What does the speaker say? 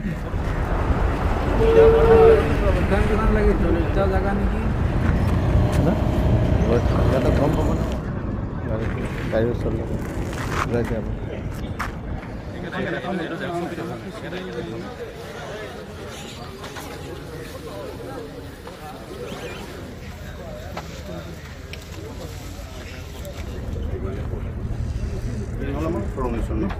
কিমান লাগি 40টা জাগা নেকি ঠাণ্ডাটা কম পাব না গাড়ী চলে ওলাই যাব promotion no